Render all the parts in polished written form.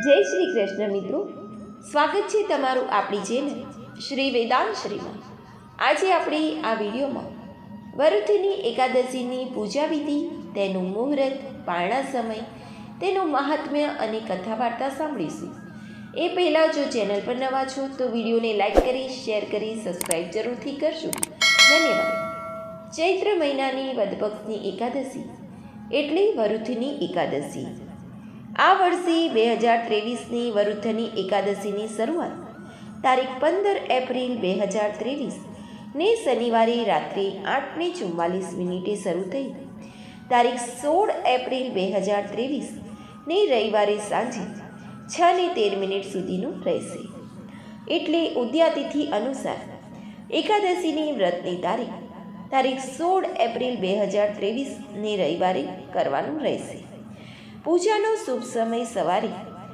જય શ્રી કૃષ્ણ મિત્રો, સ્વાગત છે તમારું આપણી ચેનલ શ્રી વેદાંત શ્રીમાં। આજે આપણે આ વિડીયોમાં વરુથની એકાદશીની પૂજા વિધિ, તેનું મુહૂર્ત, પારણા સમય, તેનું મહાત્મ્ય અને કથા વાર્તા સાંભળીશું। એ પહેલાં જો ચેનલ પર નવા છો તો વિડીયોને લાઈક કરી, શેર કરી, સબસ્ક્રાઈબ જરૂરથી કરજો। ધન્યવાદ। ચૈત્ર મહિનાની વદ પક્ષની એકાદશી એટલે વરુથની એકાદશી। આ વર્ષે 2023ની વરુથની એકાદશીની શરૂઆત તારીખ 15 એપ્રિલ 2023 ને શનિવારે રાત્રે 8:44 શરૂ થઈ તારીખ 16 એપ્રિલ 2023 ને રવિવારે સાંજે 6:13 સુધીનું રહેશે। એટલે ઉદ્યાતિથિ અનુસાર એકાદશીની વ્રતની તારીખ 16 એપ્રિલ 2023 ને રવિવારે કરવાનું રહેશે। પૂજાનો શુભ સમય સવારે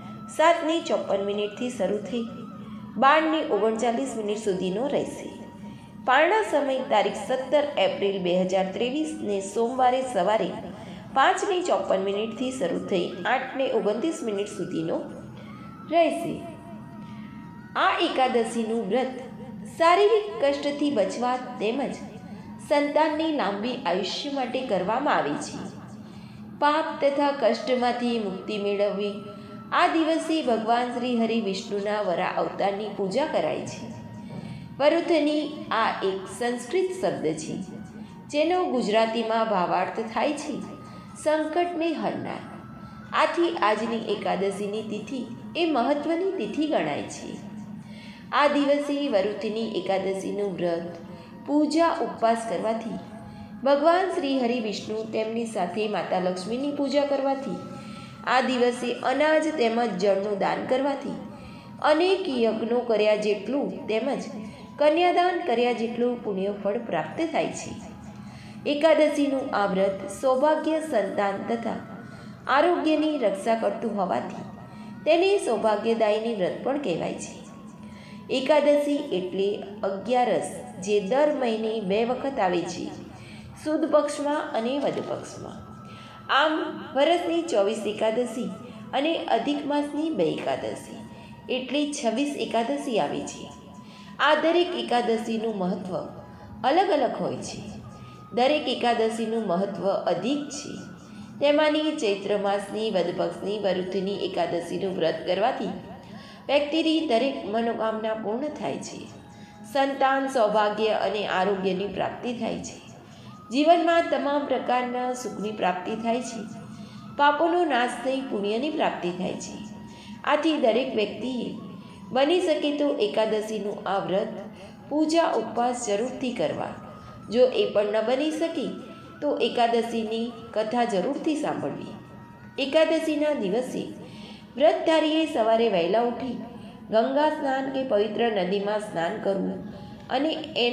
7:54 શરૂ થઈ 12:39 સુધીનો રહેશે। પારણા સમય તારીખ 17 એપ્રિલ 2023 ને સોમવારે સવારે 5:54 શરૂ થઈ 8:29 સુધીનો રહેશે। આ એકાદશીનું વ્રત શારીરિક કષ્ટથી બચવા તેમજ સંતાનની લાંબી આયુષ્ય માટે કરવામાં આવે છે। પાપ તથા કષ્ટમાંથી મુક્તિ મેળવવી આ દિવસે ભગવાન શ્રી હરિ વિષ્ણુના વરા અવતારની પૂજા કરાય છે। વરુથની આ એક સંસ્કૃત શબ્દ છે, જેનો ગુજરાતીમાં ભાવાર્થ થાય છે સંકટને હરનાર। આથી આજની એકાદશીની તિથિ એ મહત્વની તિથિ ગણાય છે। આ દિવસે વરુથની એકાદશીનું વ્રત, પૂજા, ઉપવાસ કરવાથી, ભગવાન શ્રી હરિ વિષ્ણુ તેમની સાથે માતા લક્ષ્મીની પૂજા કરવાથી, આ દિવસે અનાજ તેમજ જળનું દાન કરવાથી, અનેક યજ્ઞો કર્યા જેટલું તેમજ કન્યાદાન કર્યા જેટલું પુણ્યફળ પ્રાપ્ત થાય છે। એકાદશીનું આ વ્રત સૌભાગ્ય, સંતાન તથા આરોગ્યની રક્ષા કરતું હોવાથી તેને સૌભાગ્યદાયીની વ્રત પણ કહેવાય છે। એકાદશી એટલે 11, જે દર મહિને 2 વખત આવે છે, સુદ પક્ષમાં અને વદ પક્ષમાં। આમ વર્ષની 24 એકાદશી અને અધિક માસની 2 એકાદશી એટલે 26 એકાદશી આવે છે। આ દરેક એકાદશીનું મહત્ત્વ અલગ અલગ હોય છે। દરેક એકાદશીનું મહત્ત્વ અધિક છે। તેમાંની ચૈત્ર માસની વદ પક્ષની વરુથની એકાદશીનું વ્રત કરવાથી વ્યક્તિની દરેક મનોકામના પૂર્ણ થાય છે, સંતાન, સૌભાગ્ય અને આરોગ્યની પ્રાપ્તિ થાય છે, જીવનમાં તમામ પ્રકારના સુખની પ્રાપ્તિ થાય છે, પાપોનો નાશ થઈ પુણ્યની પ્રાપ્તિ થાય છે। આથી દરેક વ્યક્તિએ બની શકે તો એકાદશીનું આ વ્રત, પૂજા, ઉપવાસ જરૂરથી કરવા। જો એ પણ ન બની શકે તો એકાદશીની કથા જરૂરથી સાંભળવી। એકાદશીના દિવસે વ્રતધારીએ સવારે વહેલા ઉઠી ગંગા સ્નાન કે પવિત્ર નદીમાં સ્નાન કરવું અને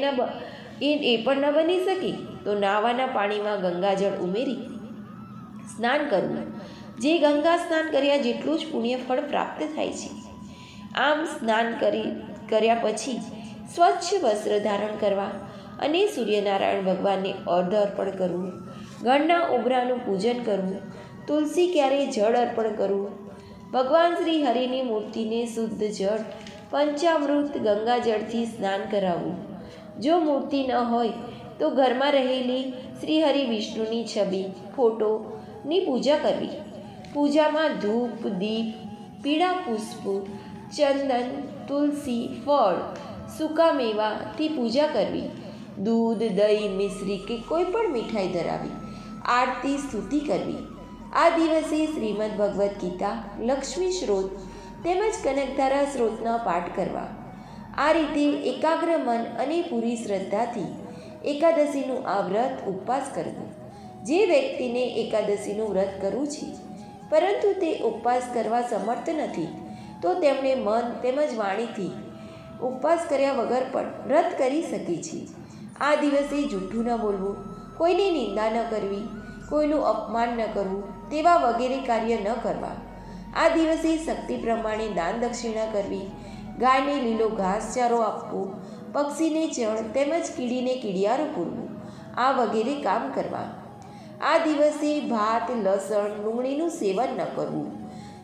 એ પણ ન બની શકે તો નાવાના પાણીમાં ગંગાજળ ઉમેરી સ્નાન કરવું, જે ગંગા સ્નાન કર્યા જેટલું જ પુણ્યફળ પ્રાપ્ત થાય છે। આમ સ્નાન કર્યા પછી સ્વચ્છ વસ્ત્ર ધારણ કરવા અને સૂર્યનારાયણ ભગવાનને અર્ઘ્ય અર્પણ કરવું, ઘરના ઉંબરાનું પૂજન કરવું, તુલસી ક્યારે જળ અર્પણ કરવું, ભગવાન શ્રી હરિની મૂર્તિને શુદ્ધ જળ, પંચામૃત, ગંગાજળથી સ્નાન કરાવવું। જો મૂર્તિ ન હોય તો ઘરમાં રહેલી શ્રી હરિ વિષ્ણુની છબી, ફોટોની પૂજા કરવી। પૂજામાં ધૂપ, દીપ, પીળા પુષ્પ, ચંદન, તુલસી, ફળ, સૂકા મેવાથી પૂજા કરવી। દૂધ, દહીં, મિશ્રી કે કોઈ પણ મીઠાઈ ધરાવી આરતી, સ્તુતિ કરવી। આ દિવસે શ્રીમદ ભગવદ્ ગીતા, લક્ષ્મી સ્ત્રોત તેમજ કનકધારા સ્ત્રોતના પાઠ કરવા। આ રીતે એકાગ્ર મન અને પૂરી શ્રદ્ધાથી એકાદશીનું આ વ્રત, ઉપવાસ કરવું। જે વ્યક્તિને એકાદશીનું વ્રત કરવું છે પરંતુ તે ઉપવાસ કરવા સમર્થ નથી તો તેમણે મન તેમજ વાણીથી ઉપવાસ કર્યા વગર પણ વ્રત કરી શકે છે। આ દિવસે જૂઠું ન બોલવું, કોઈની નિંદા ન કરવી, કોઈનું અપમાન ન કરવું તેવા વગેરે કાર્ય ન કરવા। આ દિવસે શક્તિ પ્રમાણે દાન દક્ષિણા કરવી, ગાયને લીલો ઘાસચારો આપવો, પક્ષીને ચણ તેમજ કીડીને કીડિયારું પૂરવું, આ વગેરે કામ કરવા। આ દિવસે ભાત, લસણ, ડુંગળીનું સેવન ન કરવું,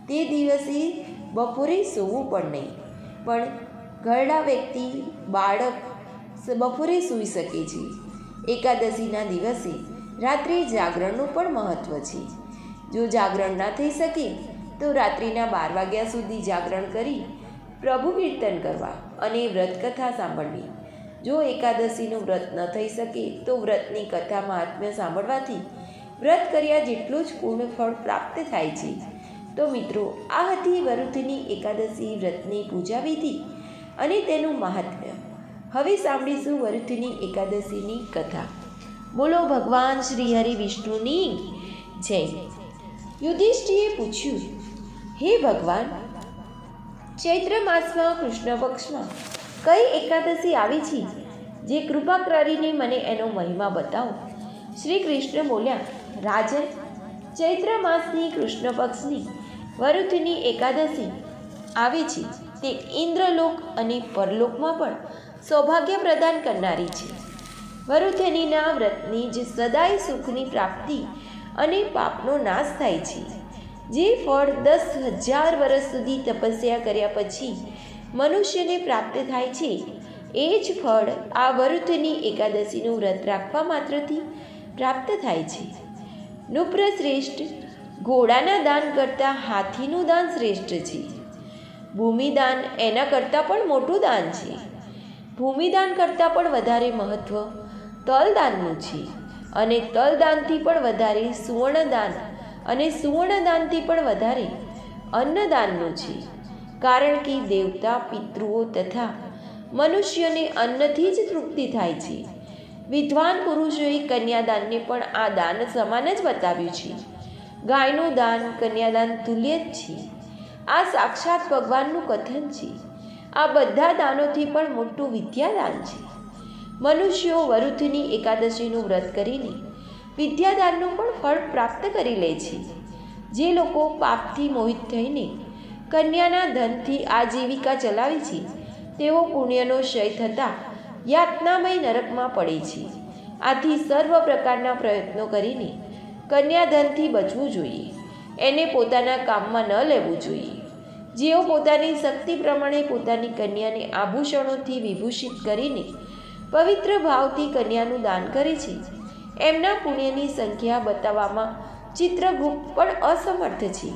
તે દિવસે બપોરે સૂવું પણ નહીં, પણ ઘરડા વ્યક્તિ, બાળક બપોરે સૂઈ શકે છે. એકાદશીના દિવસે રાત્રે જાગરણનું પણ મહત્ત્વ છે. જો જાગરણ ના થઈ શકે તો રાત્રિના 12 વાગ્યા સુધી જાગરણ કરી પ્રભુ કીર્તન કરવા અને વ્રતકથા સાંભળવી. જો એકાદશીનું વ્રત ન થઈ શકે તો વ્રતની કથા મહાત્મ્ય સાંભળવાથી વ્રત કર્યા જેટલું જ પૂર્ણ ફળ પ્રાપ્ત થાય છે. તો મિત્રો, આ હતી વરુથની એકાદશી વ્રતની પૂજા વિધિ અને તેનું મહાત્મ્ય. હવે સાંભળીશું વરુથની એકાદશીની કથા. બોલો ભગવાન શ્રી હરિ વિષ્ણુની જય. યુધિષ્ઠિરે પૂછ્યું, હે ભગવાન, ચૈત્ર માસમાં કૃષ્ણ પક્ષમાં કઈ એકાદશી આવી છે? જે કૃપા કરીને મને એનો મહિમા બતાવો. શ્રી કૃષ્ણ બોલ્યા, રાજન, ચૈત્ર માસની કૃષ્ણ પક્ષની વરુથની એકાદશી આવે છે તે ઇન્દ્રલોક અને પરલોકમાં પણ સૌભાગ્ય પ્રદાન કરનારી છે. વરુથનીના વ્રતની જ સદાય સુખની પ્રાપ્તિ અને પાપનો નાશ થાય છે. જે ફળ 10,000 વર્ષ સુધી તપસ્યા કર્યા પછી મનુષ્યને પ્રાપ્ત થાય છે, એ જ ફળ આ વરુથની એકાદશીનું વ્રત રાખવા માત્રથી પ્રાપ્ત થાય છે. નૃપશ્રેષ્ઠ, ઘોડાના દાન કરતાં હાથીનું દાન શ્રેષ્ઠ છે. ભૂમિદાન એના કરતાં પણ મોટું દાન છે. ભૂમિદાન કરતાં પણ વધારે મહત્ત્વ તલદાનનું છે, અને તલદાનથી પણ વધારે સુવર્ણદાન, અને સુવર્ણદાનથી પણ વધારે અન્નદાનનું છે. કારણ કે દેવતા, પિતૃઓ તથા મનુષ્યોને અન્નથી જ તૃપ્તિ થાય છે. વિદ્વાન પુરુષોએ કન્યાદાનને પણ આ દાન સમાન જ બતાવ્યું છે. ગાયનું દાન કન્યાદાન તુલ્ય જ છે. આ સાક્ષાત ભગવાનનું કથન છે. આ બધા દાનોથી પણ મોટું વિદ્યાદાન છે. મનુષ્યો વરુથની એકાદશીનું વ્રત કરીને વિદ્યાદાનનું પણ ફળ પ્રાપ્ત કરી લે છે. જે લોકો પાપથી મોહિત થઈને કન્યાના ધનથી આજીવિકા ચલાવે છે, તેઓ પુણ્યનો ક્ષય થતાં યાતનામય નરકમાં પડે છે. આથી સર્વ પ્રકારના પ્રયત્નો કરીને કન્યાધનથી બચવું જોઈએ. એને પોતાના કામમાં ન લેવું જોઈએ. જેઓ પોતાની શક્તિ પ્રમાણે પોતાની કન્યાને આભૂષણોથી વિભૂષિત કરીને પવિત્ર ભાવથી કન્યાનું દાન કરે છે, એમના પુણ્યની સંખ્યા બતાવવામાં ચિત્રગુપ્ત પણ અસમર્થ છે.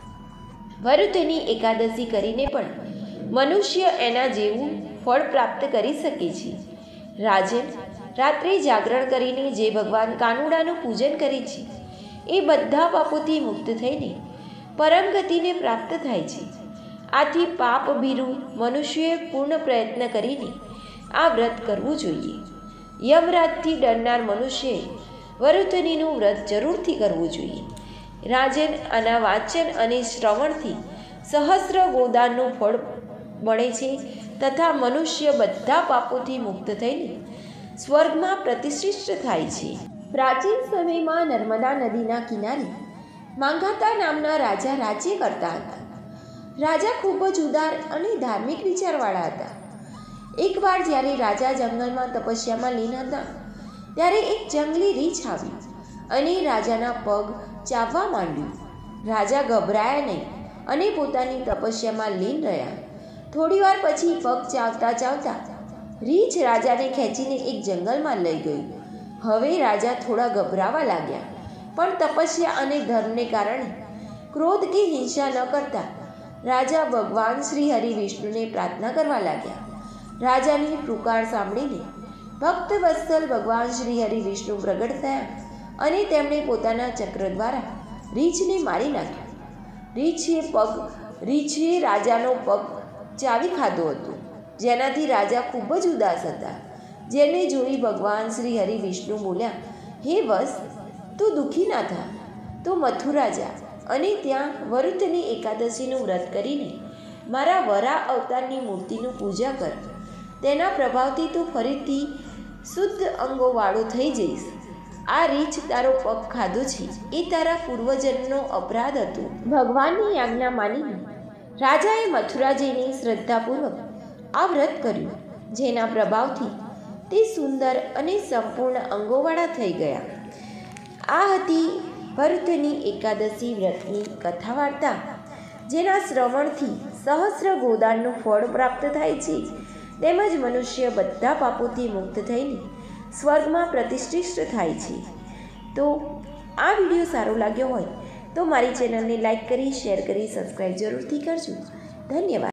વરુથની એકાદશી કરીને પણ મનુષ્ય એના જેવું ફળ પ્રાપ્ત કરી શકે છે. રાજન, રાત્રે જાગરણ કરીને જે ભગવાન કાનુડાનું પૂજન કરે છે, એ બધા પાપોથી મુક્ત થઈને પરમ ગતિને પ્રાપ્ત થાય છે. આથી પાપ ભીરુ મનુષ્યએ પૂર્ણ પ્રયત્ન કરીને આ વ્રત કરવું જોઈએ. યમરાજથી ડરનાર મનુષ્યએ વરુથનીનું વ્રત જરૂરથી કરવું જોઈએ. રાજન, આના વાંચન અને શ્રવણથી સહસ્ર ગોદાનનું ફળ મળે છે તથા મનુષ્ય બધા પાપોથી મુક્ત થઈને સ્વર્ગમાં પ્રતિષ્ઠિત થાય છે. પ્રાચીન સમયમાં નર્મદા નદીના કિનારે માંધાતા નામના રાજા રાજ્ય કરતા હતા. રાજા ખૂબ જ ઉદાર અને ધાર્મિક વિચારવાળા હતા. એકવાર જ્યારે રાજા જંગલમાં તપસ્યામાં લીન હતા, ત્યારે એક જંગલી રીંછ આવી અને રાજાના પગ ચાવવા માંડ્યું. રાજા ગભરાયા નહીં અને પોતાની તપસ્યામાં લીન રહ્યા. થોડીવાર પછી પગ ચાવતા ચાવતા રીંછ રાજાને ખેંચીને એક જંગલમાં લઈ ગયું. હવે રાજા થોડા ગભરાવા લાગ્યા, પણ તપસ્યા અને ધર્મને કારણે ક્રોધ કે હિંસા ન કરતા રાજા ભગવાન શ્રી હરિ વિષ્ણુને પ્રાર્થના કરવા લાગ્યા. રાજાની પુકાર સાંભળીને ભક્ત વત્સલ ભગવાન શ્રી હરિ વિષ્ણુ પ્રગટ થયા અને તેમણે પોતાના ચક્ર દ્વારા રીંછને મારી નાખ્યો. રીંછે રાજાનો પગ ચાવી ખાધો હતો, જેનાથી રાજા ખૂબ જ ઉદાસ હતા. જેને જોઈ ભગવાન શ્રી હરિ વિષ્ણુ બોલ્યા, હે વત્સ, તું દુઃખી ના થા. તું મથુરા જા અને ત્યાં વરુથની એકાદશીનું વ્રત કરીને મારા વરા અવતારની મૂર્તિનું પૂજા કર. તેના પ્રભાવથી તું ફરીથી શુદ્ધ અંગોવાળો થઈ જઈશ. આ રીંછ તારો પગ ખાધો છે એ તારા પૂર્વજન્મનો અપરાધ હતો. ભગવાનની આજ્ઞા માનીને રાજાએ મથુરા જઈને શ્રદ્ધાપૂર્વક આ વ્રત કર્યું, જેના પ્રભાવથી તે સુંદર અને સંપૂર્ણ અંગોવાળા થઈ ગયા. આ હતી વરુથની એકાદશી વ્રતની કથા વાર્તા. જેના શ્રવણથી સહસ્ર ગોદાનનું ફળ પ્રાપ્ત થાય છે, તેમજ મનુષ્ય બધા પાપોથી મુક્ત થઈને સ્વર્ગમાં પ્રતિષ્ઠિત થાય છે. તો આ વિડીયો સારો લાગ્યો હોય તો મારી ચેનલને લાઈક કરી, શેર કરી, સબસ્ક્રાઈબ જરૂરથી કરજો. ધન્યવાદ.